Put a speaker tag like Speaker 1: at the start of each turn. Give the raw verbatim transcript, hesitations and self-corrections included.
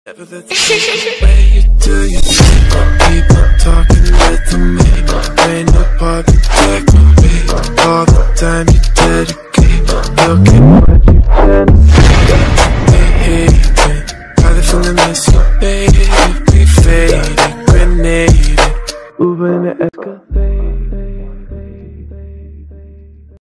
Speaker 1: Never the way you do your thing. People talking to me. Ain't no